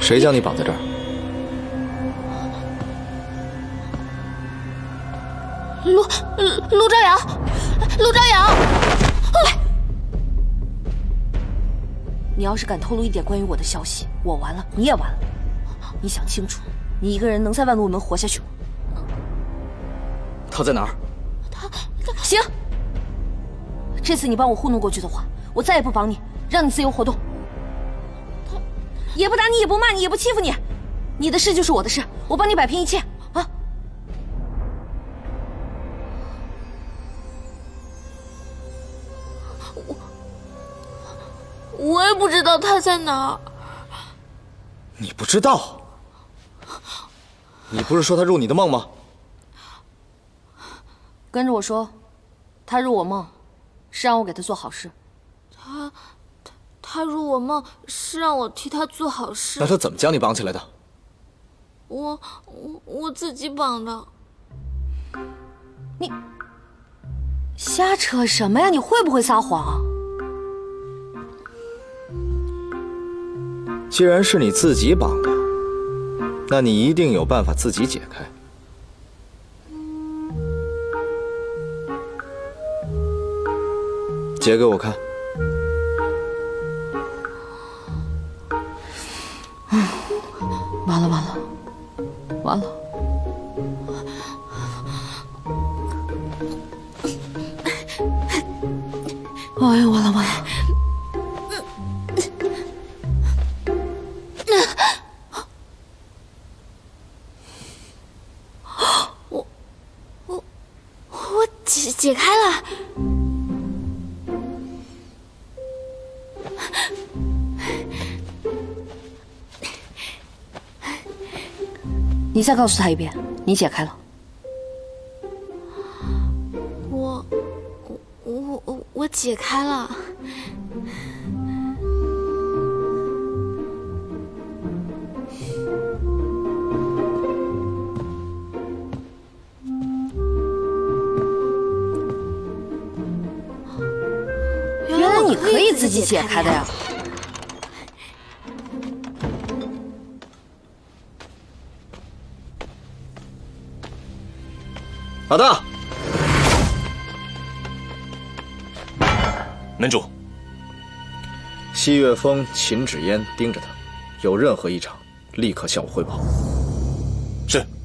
谁将你绑在这儿？ 陆朝阳，陆朝阳！你要是敢透露一点关于我的消息，我完了，你也完了。你想清楚，你一个人能在万路门活下去吗？ 他在哪儿？ 行，这次你帮我糊弄过去的话，我再也不绑你，让你自由活动。也不打你，也不骂你，也不欺负你，你的事就是我的事，我帮你摆平一切啊！ 我也不知道他在哪儿。 你不知道？你不是说他入你的梦吗？ 跟着我说，他入我梦，是让我给他做好事。 他入我梦，是让我替他做好事。 那他怎么将你绑起来的？ 我自己绑的。 你瞎扯什么呀？你会不会撒谎？ 既然是你自己绑的，那你一定有办法自己解开。解给我看。 完了完了完了！哎呀，完了完了！ 我解开了。 你再告诉他一遍，你解开了。 我解开了。 原来你可以自己解开的呀！ 老大， 门主， 西岳峰、秦芷嫣盯着他，有任何异常，立刻向我汇报。 是。